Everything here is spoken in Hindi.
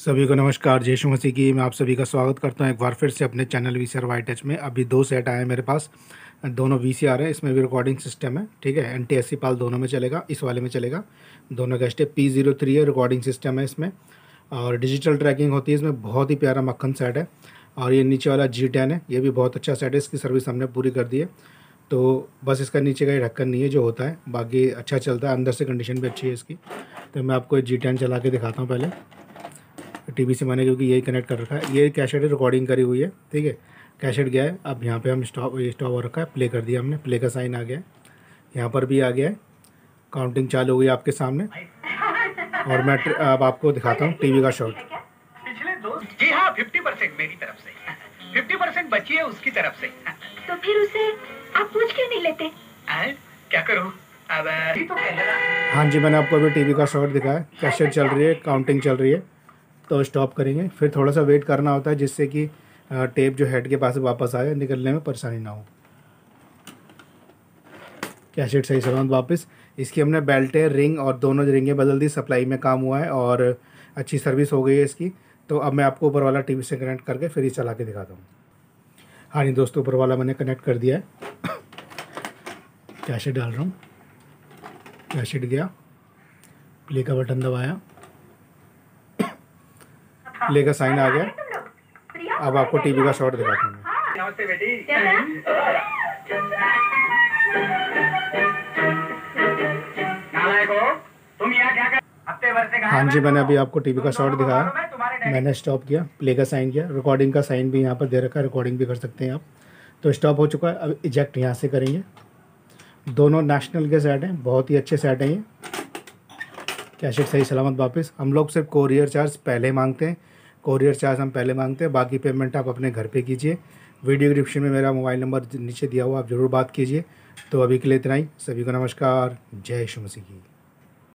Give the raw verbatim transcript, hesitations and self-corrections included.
सभी को नमस्कार। जय यीशु मसीह की। मैं आप सभी का स्वागत करता हूं एक बार फिर से अपने चैनल वीसीआर वाई टच में। अभी दो सेट आए हैं मेरे पास, दोनों वीसीआर हैं। इसमें भी रिकॉर्डिंग सिस्टम है, ठीक है। N T S C PAL दोनों में चलेगा, इस वाले में चलेगा। दोनों का स्टेप पी जीरो थ्री है, रिकॉर्डिंग सिस्टम है इसमें, और डिजिटल ट्रैकिंग होती है इसमें। बहुत ही प्यारा मक्खन सेट है। और ये नीचे वाला जी टेन है, ये भी बहुत अच्छा सेट है। इसकी सर्विस हमने पूरी कर दी है। तो बस इसका नीचे का ही ढक्कन नहीं है जो होता है, बाकी अच्छा चलता है। अंदर से कंडीशन भी अच्छी है इसकी। तो मैं आपको जी टेन चला के दिखाता हूँ पहले टीवी से, मैंने क्योंकि यही कनेक्ट कर रखा है। ये कैसेट रिकॉर्डिंग करी हुई है, ठीक है। कैसेट गया है। अब यहाँ पे हम स्टॉप, ये स्टॉप हो रखा है, प्ले कर दिया हमने, प्ले का साइन आ गया है। यहाँ पर भी आ गया है, काउंटिंग चालू हो गई आपके सामने। और मैं अब आपको दिखाता हूँ टीवी का शॉट। पिछले दो जी हाँ फिफ्टी परसेंट मेरी तरफ से, फिफ्टी परसेंट बची है उसकी तरफ से। तो फिर उसे आप पूछ क्यों नहीं लेते? आ, क्या करूँ अब तो हाँ जी, मैंने आपको अभी टीवी का शॉट दिखाया। कैसेट चल रही है, काउंटिंग चल रही है। तो स्टॉप करेंगे, फिर थोड़ा सा वेट करना होता है जिससे कि टेप जो हेड के पास वापस आए, निकलने में परेशानी ना हो। कैसेट सही सलामत वापस। इसकी हमने बेल्टें, रिंग और दोनों रिंगें बदल दी, सप्लाई में काम हुआ है और अच्छी सर्विस हो गई है इसकी। तो अब मैं आपको ऊपर वाला टीवी से कनेक्ट करके फिर ही चला के दिखाता हूँ। हाँ जी दोस्तों, ऊपर वाला मैंने कनेक्ट कर दिया है। कैसेट डाल रहा हूँ, कैसेट गया, प्ले का बटन दबाया, प्ले का साइन आ गया। अब आपको टीवी का शॉट दिखाता हूँ। नमस्ते बेटी। तुम यहाँ क्या कर हफ्ते भर से? हाँ जी, मैंने अभी आपको टीवी का शॉट दिखाया। मैंने स्टॉप किया, प्ले का साइन किया, रिकॉर्डिंग का साइन भी यहाँ पर दे रखा है, रिकॉर्डिंग भी कर सकते हैं आप। तो स्टॉप हो चुका है। अब इजेक्ट यहाँ से करेंगे। दोनों नेशनल के सेट हैं, बहुत ही अच्छे सेट हैं ये। कैसेट सही सलामत वापस। हम लोग सिर्फ कोरियर चार्ज पहले मांगते हैं, कोरियर चार्ज हम पहले मांगते हैं, बाकी पेमेंट आप अपने घर पे कीजिए। वीडियो डिस्क्रिप्शन में मेरा मोबाइल नंबर नीचे दिया हुआ, आप ज़रूर बात कीजिए। तो अभी के लिए इतना ही। सभी को नमस्कार। जय यीशु मसीह की।